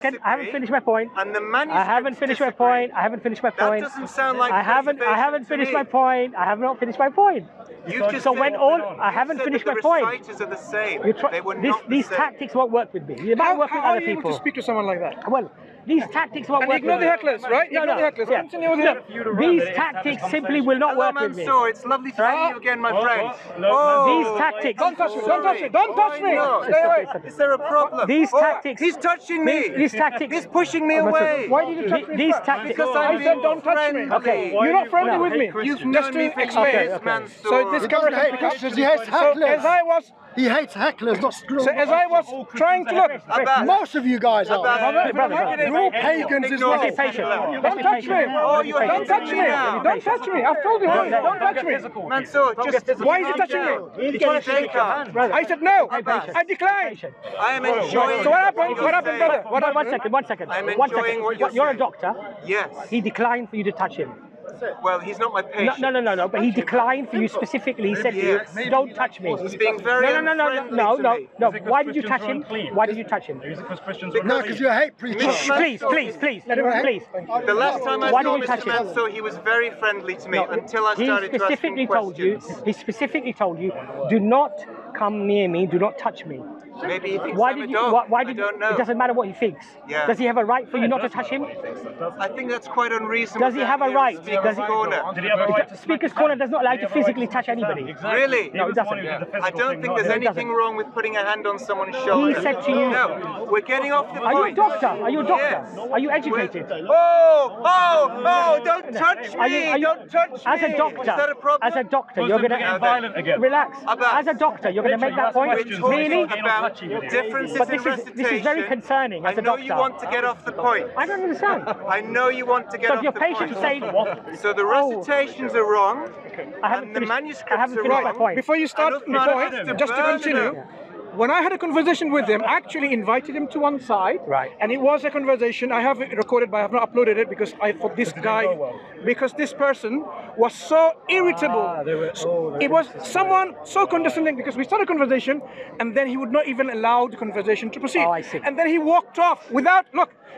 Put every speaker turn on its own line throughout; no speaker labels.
second. I haven't finished my point.
And the manuscripts
I haven't finished my point. I haven't finished my point.
That doesn't sound like
I haven't finished my point. I have not finished my point.
You've just
So
said,
when all I haven't finished my point.
The reciters are the same. They were not
These
the same.
tactics won't work with me. They might work with
How
other
are you able
people.
to speak to someone like that?
Well, these tactics won't
And
work
ignore
with
the
me.
hecklers, right?
No,
Ignore the hecklers.
yeah.
Continue with
Look, these tactics simply will not work with me.
Mansur, it's lovely to see you again, my friend.
These tactics.
Don't touch me! Don't touch me! Don't touch me! Stay away!
Is there a problem?
These tactics.
He's touching me.
These tactics.
He's pushing me away.
Why did you touch me?
These tactics.
Because
I said don't touch me.
Okay.
You're not friendly with me.
You've
Just
known me
to
for
explain.
years, Mansur.
So this camera
He
can
hates hecklers, he hates hecklers. He hates hecklers, not
So as I was trying to look,
Abbas.
most of you guys are.
Brother.
You're all pagans as well.
Be patient.
don't touch me!
Oh, you're
Don't touch me! Don't touch me! I've told you, don't touch me!
Mansur, just
Why is he touching me?
shake hands.
I said no!
Abbas.
I declined!
I am enjoying.
So what happened? What happened, brother? What happened?
One second.
I'm
One
enjoying
second.
what you're
You're a
saying.
doctor.
Yes.
He declined for you to touch him.
Well, he's not my patient.
No. But he declined for you specifically. He said to you,
Yes.
"Don't touch me."
He's being very unfriendly to me.
No. Why did you touch him? Why did you touch him?
No, because you're a hate preacher.
Please.
The last time I
Why
saw
did you touch
Mr.
him?
Mansur, he was very friendly to me until I
He
started to ask him
specifically told you.
questions.
He specifically told you, "Do not come near me. Do not touch me."
Maybe he thinks
Why
I'm a
did you?
dog.
Why
I
did
don't know.
It doesn't matter what he thinks.
Yeah.
Does he have a right for you not to touch him?
I think that's quite unreasonable.
Does he have a
down here in
right?
Speaker's Corner.
Did he have a right to
Speaker's Corner does not allow you to physically touch anybody.
Really?
No, it doesn't.
I don't think there's anything wrong with putting a hand on someone's shoulder.
He said to you-
No, we're getting off the
Are you a
point.
doctor? Are you a doctor?
Yes.
Are you educated?
Oh, don't touch
Are you-
me! Don't touch me!
As a doctor,
Is that a problem?
as a doctor, you're
Muslims
going
are getting violent again.
relax.
Abbas.
As a doctor, you're going to make that point.
questions.
Really?
About differences
But
in
this
recitation.
is very concerning as a
I know
doctor.
you want to get off the point.
I don't understand.
I know you want to get
So
off
if your
the
patient
point.
saying,
So the recitations are wrong,
I haven't
and the
finished, I
manuscripts
haven't
are
finished my
wrong.
point.
Before you start
And
the
Uthman
point,
has to
just to
burn
continue,
them.
when I had a conversation with him, I actually invited him to one side,
Right.
and it was a conversation. I have it recorded, but I have not uploaded it because I thought this guy, because this person was so irritable. It was someone so condescending because we started a conversation, and then he would not even allow the conversation to proceed.
Oh, I see.
And then he walked off without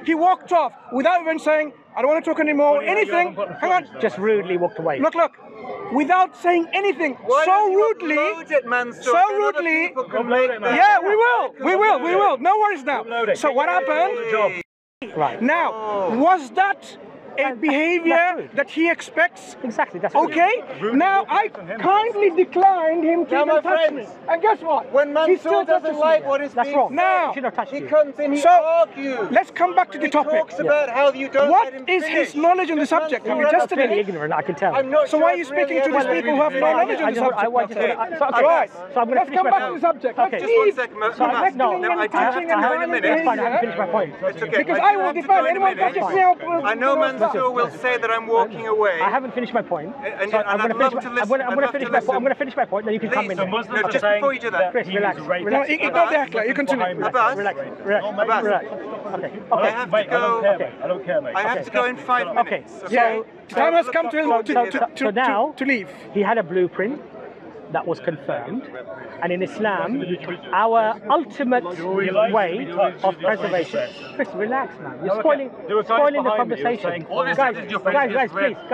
without even saying, "I don't want to talk anymore," anything. Hang on.
Just rudely walked away.
Look, without saying anything,
Why
so
don't you
rudely,
upload it, Mansur?
so
Then other
rudely.
people can make that.
Yeah, we will. No worries now. So what happened?
Right.
Now, was that a behavior that he expects?
Exactly. That's
Okay. Now I kindly declined him to
Now,
even
my
touch me.
friends,
And guess what?
When
He still
Mansur doesn't
touches
like
me.
what is
That's
being
wrong.
said,
Now,
He should have touched
he
you.
comes in, he
So,
argues.
Let's come back to the
He
topic.
talks about how you don't
What
let him
is
finish.
his knowledge on the subject? Have you
Mansur,
tested
Clearly
it?
ignorant, I can tell.
I'm not
So
sure
why are you
I've
speaking
really
to these
ever
people who have no
really
knowledge on the subject?
Okay.
Right.
So I'm going to
Let's
finish
come
my
back to
point.
the subject.
Okay.
Let's
Just one
leave.
second,
So
Abbas.
Neckling
No,
and
I
touching
have
and
to
violent
minute.
That's fine. I haven't
behavior.
finished my point.
It's okay.
Because I will
have to
defend
go in a
anyone
minute.
touches me.
I know Mansur will say that I'm walking away.
I haven't finished my point.
And
So
I'd
I'm going
love
to
to
finish.
listen.
I'm
I'd
going to
love
finish
to
my point.
listen.
I'm going to finish my point. Then you can come
Please.
in.
Muslims
No,
are
just
saying
before you do that.
Chris,
he
relax.
was raped.
No,
Relax.
ignore the heckler. You continue.
Abbas,
Relax.
Abbas.
Okay.
I
Okay.
have to
Mate, I don't
go.
care, mate. I don't care, mate.
I have to go in 5
Okay.
minutes.
Yeah. Time has come
So now
to leave.
he had a blueprint that was confirmed, and in Islam, our ultimate way of preservation. Chris, relax, man. You're spoiling the conversation. Guys,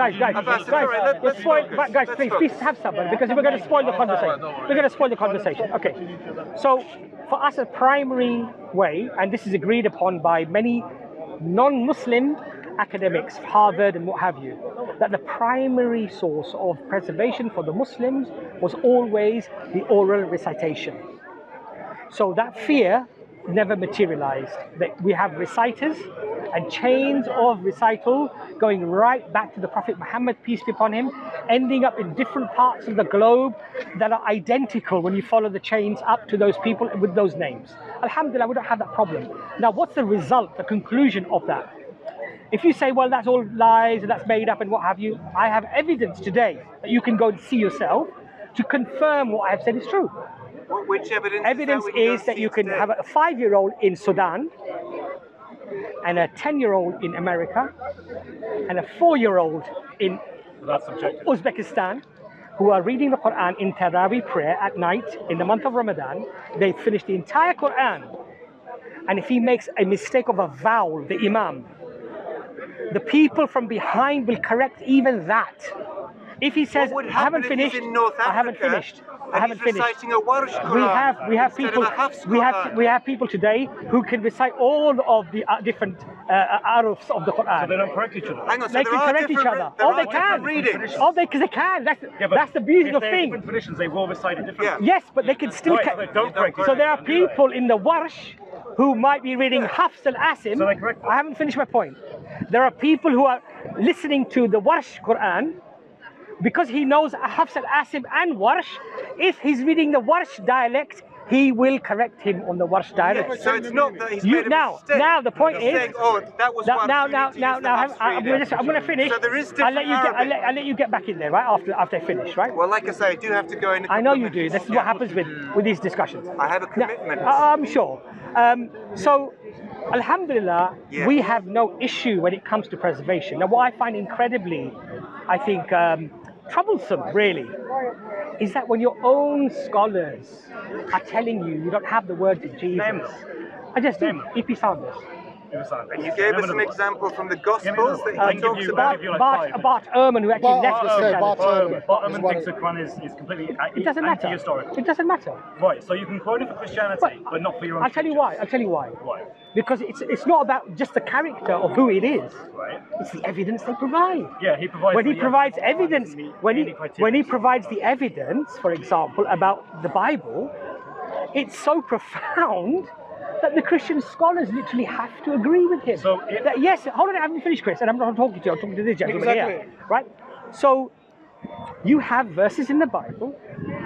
please have someone because we're going to spoil the conversation. We're going to spoil the conversation. Okay. So, for us, a primary way, and this is agreed upon by many non-Muslim academics, Harvard and what have you, that the primary source of preservation for the Muslims was always the oral recitation. So that fear never materialized. That we have reciters and chains of recital going right back to the Prophet Muhammad, peace be upon him, ending up in different parts of the globe that are identical when you follow the chains up to those people with those names. Alhamdulillah, we don't have that problem. Now, what's the result, the conclusion of that? If you say, well, that's all lies and that's made up and what have you, I have evidence today that you can go and see yourself to confirm what I have said is true.
Which evidence?
Evidence is that you can have a 5-year-old in Sudan, and a 10-year-old in America, and a 4-year-old in Uzbekistan, who are reading the Quran in Taraweeh prayer at night in the month of Ramadan. They finish the entire Quran and if he makes a mistake of a vowel, the imam, the people from behind will correct even that. If he says,
What would
I
happen
haven't
if
finished,
he's in North
I haven't
Africa
finished, I
and
haven't
he's
finished.
reciting a Warsh Quran
We have
instead
people
of a Hafs
we
Quran?
have people today who can recite all of the different arufs of the Quran.
So they don't correct each other.
Hang on, so
They
there
can
are
correct each
different,
other.
there
Oh,
are
they
different
can.
readings.
Oh, because they can. That's the beautiful
If they have
thing.
different traditions, they will recite it differently.
Yes, but they can still.
Right, so they don't correct each
So
other.
there are people in the Warsh who might be reading Hafs and Asim.
So they correct them.
I haven't finished my point. There are people who are listening to the Warsh Quran because he knows Hafs and Asim and Warsh. If he's reading the Warsh dialect, he will correct him on the Warsh dialect.
Yeah, so it's not that he's made a mistake.
Now the point
He's
is.
saying, oh, that was
Now,
Warsh,
now,
you
now,
need to
now,
use the
now,
Hafs reading.
I'm going to finish.
So there is
I'll
different
let you
Arabic.
I'll let you get back in there, right? After I finish, right?
Well, like I say, I do have to go in a
I know
couple
you
of
do.
minutes.
This is what happens with these discussions.
I have a
Now,
commitment.
I'm sure. So, Alhamdulillah,
Yeah.
we have no issue when it comes to preservation. Now, what I find incredibly, I think, troublesome, really, is that when your own scholars are telling you don't have the words of Jesus. I just did. E.P. Sanders.
And you gave us an example from the Gospels that he talks about.
Bart Ehrman, who actually left
Bart
Christianity.
Ehrman.
But Ehrman thinks the Quran is completely
It doesn't matter.
anti-historical.
It doesn't matter.
Right, so you can quote it for Christianity, but not for your own
I'll tell you why. I'll tell you why.
Why?
Because it's not about just the character of who it is.
Right.
It's the evidence they provide.
Yeah, he provides.
When he
the
provides
evidence,
evidence,
doesn't
when
meet
he
any criteria.
when he provides the evidence, for example, about the Bible, it's so profound that the Christian scholars literally have to agree with him.
So if-
That, yes, hold on, I haven't finished, Chris, and I'm not talking to you. I'm talking to this gentleman here,
Exactly.
right? So you have verses in the Bible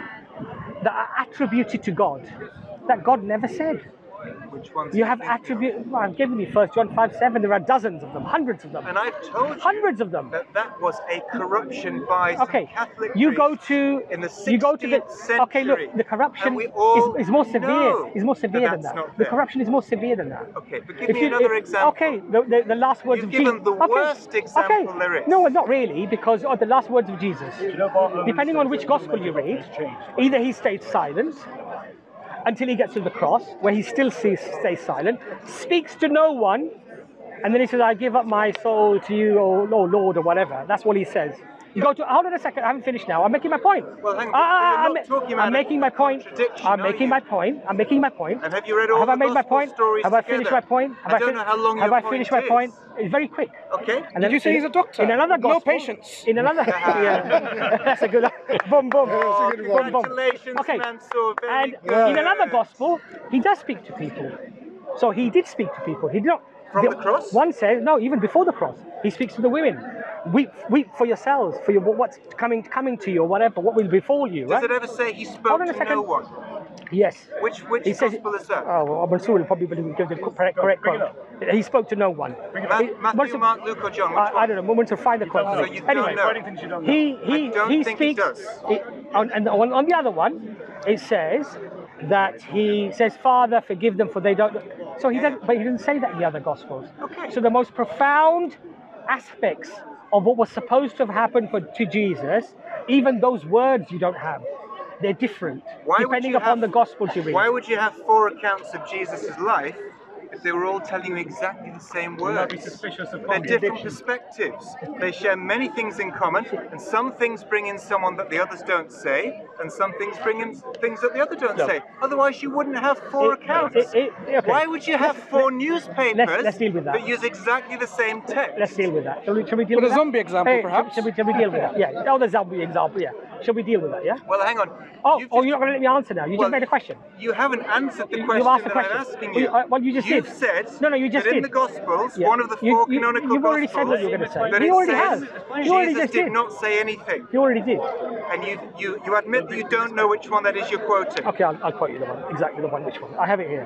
that are attributed to God that God never said.
Which ones
You
do
have
think
attribute. Well, I'm giving you 1 John 5:7. There are dozens of them, hundreds of them,
And I've told you
hundreds of them.
that was a corruption by some
Okay,
Catholic
you go
priests
to
in the
you go to the
16th century.
okay. Look, the corruption
And we all
is more severe.
know
Is more severe
that
than
that's
that.
not
The
there.
corruption is more severe than that.
Okay, but give me another example.
Okay, the last words
You've
of Jesus.
given the worst example there is.
No, not really, because the last words of Jesus.
You know, Bart Ehrman
Depending on
says
which
that
gospel
the
you read,
has changed.
either he stays silent until he gets to the cross, where he still stays silent, speaks to no one, and then he says, I give up my soul to you, oh Lord, or whatever. That's what he says. You go to, hold on a second, I haven't finished now. I'm making my point.
Well, hang on, you're not talking about
I'm making my point.
contradiction,
I'm
are
making
you?
my point. I'm making my point.
And have you read all
Have I
the
made my
gospel
point?
stories
Have I finished my
together?
point?
I don't know how long
Have
your
I finished
point
my point?
is.
It's very quick.
Okay.
And
Did you say he's a doctor?
In another
No
gospel,
patience.
In another, yeah, that's a good. Boom, boom.
Oh,
That's a good one.
congratulations,
Okay.
Mansur. Very
And
good.
in another gospel, he does speak to people. So he did speak to people. He did not.
From the cross?
One says no. Even before the cross, he speaks to the women. Weep for yourselves, for your what's coming to you, or whatever, what will befall you.
Does
Right?
it ever say he spoke
Hold on a
to
second.
no one?
Yes.
Which
He says,
gospel is that?
oh, well, Mansur will probably give the correct quote. He spoke to no one.
Matthew,
Mansur-
Mark, Luke, or John? Which
I
one?
don't know. Mansur, find the quote.
So you don't
Anyway,
know.
Writing things you don't know.
he
I don't
he
think he
speaks.
does.
And on the other one, it says that he says, "Father, forgive them, for they don't." So he doesn't. But he didn't say that in the other gospels.
Okay.
So the most profound aspects of what was supposed to have happened to Jesus, even those words you don't have. They're different
Why would
depending
you
upon
have-
the gospels you read.
Why would you have 4 accounts of Jesus' life if they were all telling you exactly the same
Will not be
words?
suspicious of
They're different
contradiction.
perspectives. They share many things in common, and some things bring in someone that the others don't say, and some things bring in things that the other don't say. Otherwise, you wouldn't have 4 accounts.
Okay.
Why would you have 4 newspapers
let's deal with that.
use exactly the same text?
Let's deal with that. Shall we deal
With
with
a
that?
zombie example,
Hey,
perhaps?
Shall we deal with that? Yeah. Oh, the zombie example. Yeah. Shall we deal with that? Yeah.
Well, hang on.
Oh,
You've
you're
just-
not going to let me answer now. You
Well,
just made a question.
You haven't answered the
You
question
asked the
that
question.
I'm asking you.
Well, you just
You've
did.
said
No, you just
that in
did.
the Gospels,
Yeah.
one of the 4 canonical
you've already said
Gospels,
what you were going to say.
that
You
it
already
says
have. You already
Jesus
just
did
did.
not say anything.
You already did.
And you admit that you don't know which one that is you're quoting.
Okay, I'll quote you the one. Exactly the one. Which one? I have it here.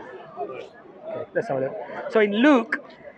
Okay, let's have a look. So in Luke,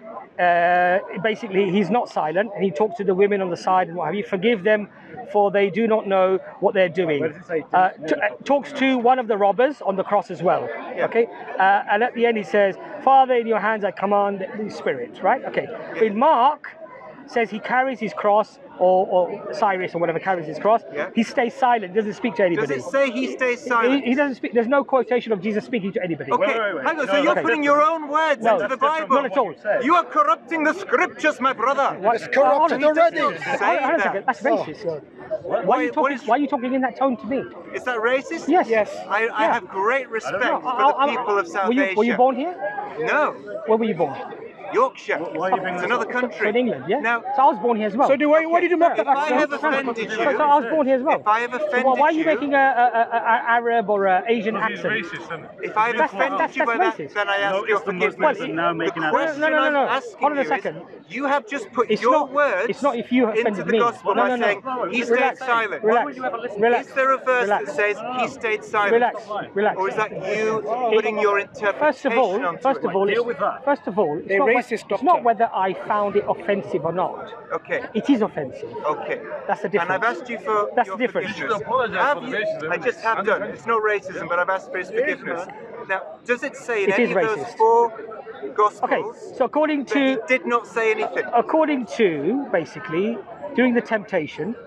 basically he's not silent, and he talks to the women on the side and what have you. Forgive them, for they do not know what they're doing.
Where does it say?
Talks to one of the robbers on the cross as well. Okay, and at the end he says, "Father, in your hands I command the Spirit." Right? Okay. In Mark, says he carries his cross, or Cyrus or whatever carries his cross,
Yeah.
he stays silent, doesn't speak to anybody.
Does it say he stays silent?
He doesn't speak. There's no quotation of Jesus speaking to anybody.
Okay,
Wait.
hang on.
No,
So you're
okay.
putting your own words
No,
into the
that's
Bible.
not at all.
You are corrupting the scriptures, my brother.
It's corrupted
Oh,
already.
Say
Hang on a second,
that.
that's racist. Why are you
What
talking?
is-
Why are you talking in that tone to me?
Is that racist?
Yes.
Yes.
I have great respect
No,
for the people of South Asia.
Were you born here?
No,
Where were you born?
Yorkshire.
Why are you bringing
It's
this
another
up?
country.
In England, yeah.
Now,
So I was born here as well.
So why did you make that
if I
accent?
have offended you,
So I was born here as well.
if I have
So
offended
why are you
you,
making a Arab or a Asian
Because he's
accent?
racist, isn't it?
if I have
That's
offended you by that,
racist.
then I ask
No,
your
it's the
forgiveness.
Muslims that now making
the
an
question
No.
I'm asking
Hold on a
you
second.
is, you have just put
It's
your
not-
words
it's not if you
into
offended
the
me.
gospel
No,
by
no, no.
saying he stayed
Relax.
silent.
Relax. Relax.
Is there a verse
Relax.
that says he stayed silent?
Relax. Relax.
Or is that you putting your interpretation
First of all,
Deal with that.
First of all,
They're racist,
it's
doctor.
not whether I found it offensive or not.
Okay,
It is offensive.
okay.
That's the
And
difference.
I've asked you for
That's
your
the difference.
forgiveness.
You should apologise
Have
for the
you-
racism,
I just have done. It's no racism, but I've asked for his forgiveness. Now, does it say in
It
any
is
of those
racist.
4
Okay,
Gospels
so according
that he
to
did not say anything?
basically during the temptation.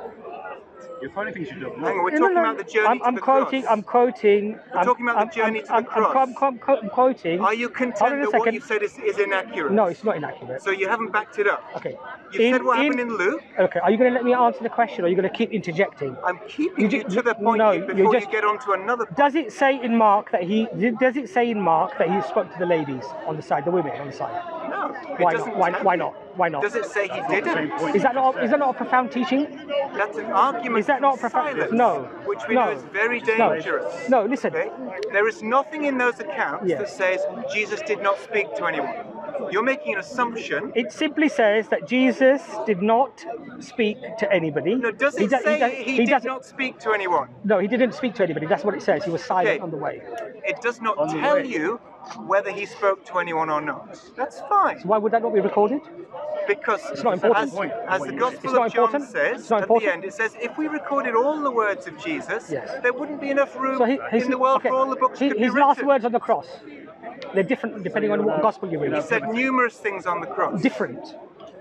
You're finding things you don't know.
Hang on, we're
No,
talking
no,
about the journey to
I'm
the
quoting.
cross.
I'm quoting.
We're talking about the journey to the cross.
I'm quoting.
Are you
Hold
content
on a
that what
second.
you've said is inaccurate?
No, it's not inaccurate.
So you haven't backed it up?
Okay.
You said what happened in Luke.
Okay. Are you going to let me answer the question, or are you going to keep interjecting?
I'm keeping
You
you
ju-
to the point
no,
here
you're
before
just-
you get on to another point.
Does it say in Mark that he? Does it say in Mark that he spoke to the ladies on the side, the women on the side?
No, it
Why
doesn't
not? Why
tell
not?
you.
Why not?
Does it say he didn't?
Is that not a profound teaching?
That's an argument
Is that not
from
profound?
silence,
No.
which we
No.
know is very
No.
dangerous.
No, listen.
Okay? There is nothing in those accounts
Yes.
that says Jesus did not speak to anyone. You're making an assumption.
It simply says that Jesus did not speak to anybody.
No, does it say he did not speak to anyone?
No, he didn't speak to anybody. That's what it says. He was silent
Okay.
on the way.
It does not
On the
tell
way.
you whether he spoke to anyone or not. That's fine.
So why would that not be recorded?
Because
It's not important.
as the
It's
Gospel
not
of John
important.
says,
It's not
at the
important.
end, it says, if we recorded all the words of Jesus,
Yes.
there wouldn't be enough room
So
in the world for all the books to be
his last
written.
words on the cross, they're different depending on what gospel you
He
read.
said numerous things on the cross.
Different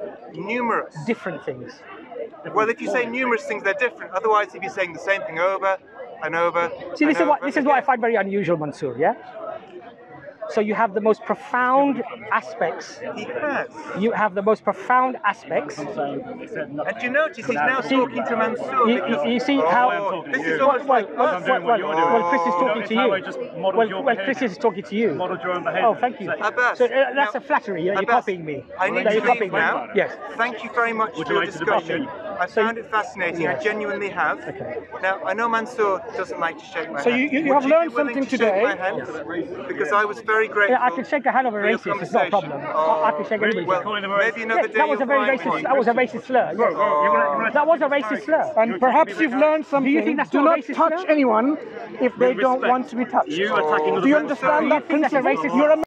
Numerous.
things.
Well, if you say numerous things, they're different. Otherwise, he'd be saying the same thing over and over.
See, this
and
is what I find very unusual, Mansur. Yeah. So you have the most profound aspects.
He has.
You have the most profound aspects.
And you notice he's now talking to Mansur.
You see how?
This is
Well,
almost like us.
Chris is talking to you.
Just modelled your
Well, Chris is talking to you.
Modelled your own behaviour.
Oh, thank you.
Abbas,
So that's
now-
a flattery. You're
Abbas,
copying me.
I need
You're
to
copying
leave
me.
now.
Yes.
Thank you very much
Would
for
you
your
like to
discussion.
debate?
I found it fascinating. I
Yes.
genuinely have.
Okay.
Now, I know Mansur doesn't like to shake my
So
hand.
you
Would
have
be
learned
willing
something
to shake
today.
my hand? Because I was very grateful.
Yeah, I can shake a hand of a
for your
racist. It's not a problem.
conversation.
I can shake anybody's
Well,
hand.
maybe another day
That was a
you'll
very
find
racist.
me.
That was a racist slur. Yes. That was a racist slur.
And perhaps you've learned something.
Do you think that's
Do
not
not
racist
touch
slur?
anyone if they don't
respect.
want to be touched.
You attacking
Do you
other
understand that
think that's a
principle?
racist
You're a